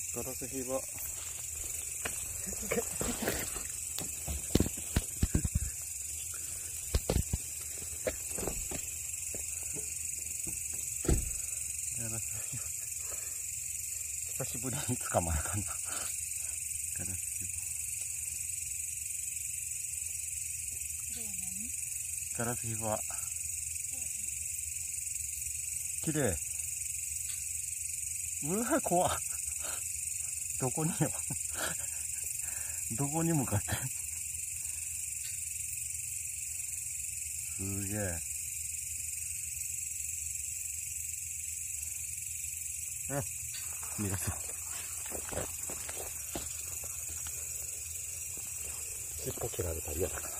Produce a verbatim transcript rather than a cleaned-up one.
ガラスヒバ久しぶりに捕まえたな。ガラスヒバ。ガラスヒバ。綺麗。うわ、怖っ。どこによ。どこに向かって。すげえ。あ、逃がそう。尻尾切られたら嫌だから。